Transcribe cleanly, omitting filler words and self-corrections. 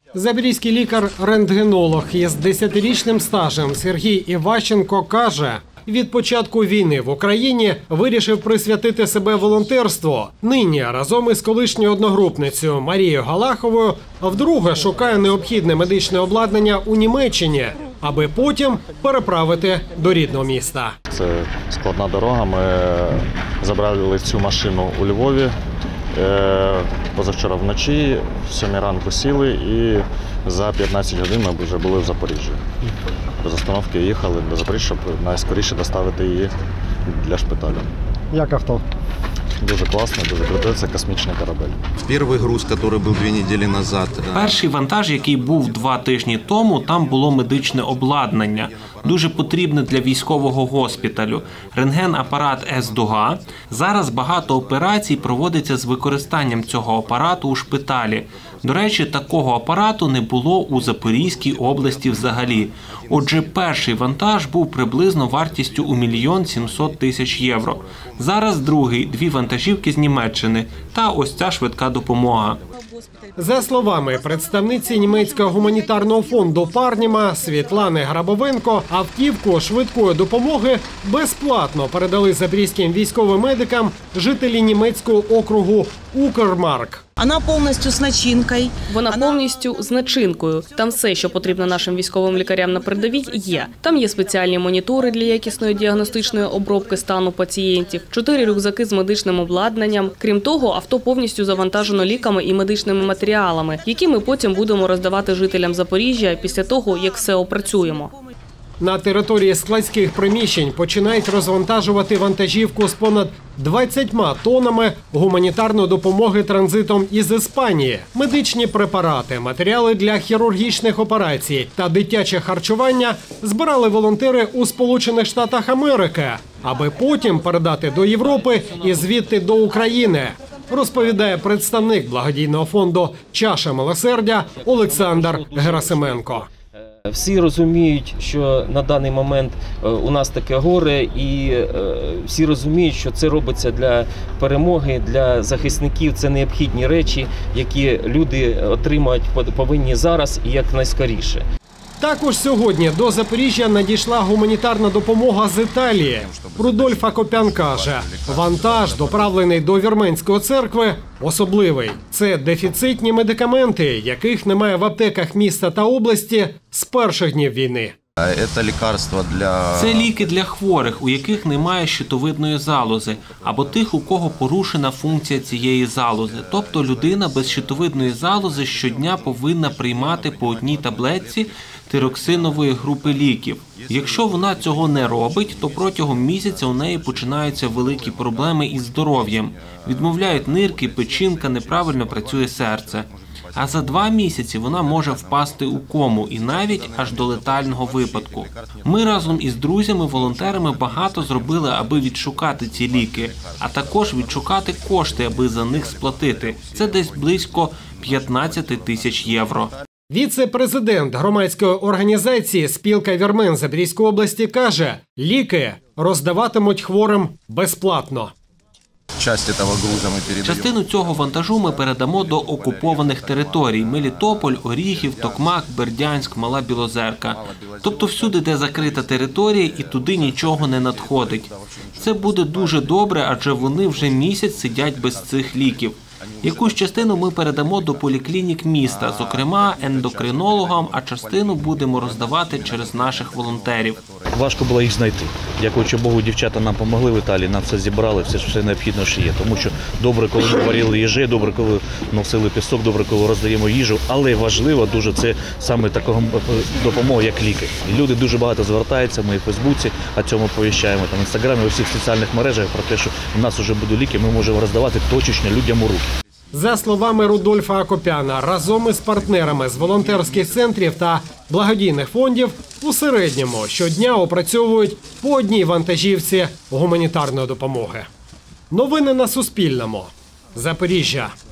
Запорізький лікар-рентгенолог із 10-річним стажем Сергій Іващенко каже, від початку війни в Україні вирішив присвятити себе волонтерству. Нині разом із колишньою одногрупницею Марією Галаховою вдруге шукає необхідне медичне обладнання у Німеччині, аби потім переправити до рідного міста. Це складна дорога. Ми забрали цю машину у Львові. Позавчора вночі, в 7 ранку сіли і за 15 годин ми вже були в Запоріжжі. Без остановки їхали до Запоріжжя, щоб найскоріше доставити її для шпиталю. Як авто? Дуже класно, дуже круто. Це космічний корабель. Перший груз, який був 2 недели назад. Перший вантаж, який був 2 тижні тому, там було медичне обладнання, дуже потрібне для військового госпіталю. Рентген-апарат С-Дуга. Зараз багато операцій проводиться з використанням цього апарату у шпиталі. До речі, такого апарату не було у Запорізькій області взагалі. Отже, перший вантаж був приблизно вартістю у 1 700 000 євро. Зараз другий, 2 вантажівки з Німеччини та ось ця швидка допомога. За словами представниці німецького гуманітарного фонду «Парніма» Світлани Грабовенко, автівку швидкої допомоги безплатно передали запорізьким військовим медикам жителі німецького округу Укрмарк. Вона повністю з начинкою. Вона повністю з начинкою. Там все, що потрібно нашим військовим лікарям на передовій, є. Там є спеціальні монітори для якісної діагностичної обробки стану пацієнтів, 4 рюкзаки з медичним обладнанням. Крім того, авто повністю завантажено ліками і медичними матеріалами, які ми потім будемо роздавати жителям Запоріжжя після того, як все опрацюємо. На території складських приміщень починають розвантажувати вантажівку з понад 20 тоннами гуманітарної допомоги транзитом із Іспанії. Медичні препарати, матеріали для хірургічних операцій та дитяче харчування збирали волонтери у Сполучених Штатах Америки, аби потім передати до Європи і звідти до України, розповідає представник благодійного фонду «Чаша милосердя» Олександр Герасименко. Всі розуміють, що на даний момент у нас таке горе, і всі розуміють, що це робиться для перемоги, для захисників. Це необхідні речі, які люди отримати повинні зараз і якнайскоріше. Також сьогодні до Запоріжжя надійшла гуманітарна допомога з Італії. Рудольф Акопян каже, вантаж, доправлений до Вірменської церкви, особливий. Це дефіцитні медикаменти, яких немає в аптеках міста та області з перших днів війни. Це ліки для хворих, у яких немає щитовидної залози, або тих, у кого порушена функція цієї залози. Тобто людина без щитовидної залози щодня повинна приймати по 1 таблетці тироксинової групи ліків. Якщо вона цього не робить, то протягом місяця у неї починаються великі проблеми із здоров'ям. Відмовляють нирки, печінка, неправильно працює серце. А за 2 місяці вона може впасти у кому і навіть аж до летального випадку. Ми разом із друзями-волонтерами багато зробили, аби відшукати ці ліки, а також відшукати кошти, аби за них сплатити. Це десь близько 15 000 євро. Віце-президент громадської організації «Спілка вірмен Запорізької області» каже, ліки роздаватимуть хворим безплатно. Частину цього вантажу ми передамо до окупованих територій – Мелітополь, Оріхів, Токмак, Бердянськ, Мала Білозерка. Тобто всюди, де закрита територія, і туди нічого не надходить. Це буде дуже добре, адже вони вже місяць сидять без цих ліків. Якусь частину ми передамо до поліклінік міста, зокрема ендокринологам, а частину будемо роздавати через наших волонтерів. Важко було їх знайти. Дякуючи Богу, дівчата нам допомогли в Італії, нам все зібрали, все необхідне, що є. Тому що добре, коли ми варили їжі, добре, коли носили пісок, добре, коли роздаємо їжу, але важливо дуже це саме така допомога, як ліки. І люди дуже багато звертаються, ми в Фейсбуці, а цьому повіщаємо, там, в Інстаграмі, у всіх соціальних мережах про те, що у нас вже будуть ліки, ми можемо роздавати точечно людям у руки. За словами Рудольфа Акопяна, разом із партнерами з волонтерських центрів та благодійних фондів у середньому щодня опрацьовують по 1 вантажівці гуманітарної допомоги. Новини на Суспільному. Запоріжжя.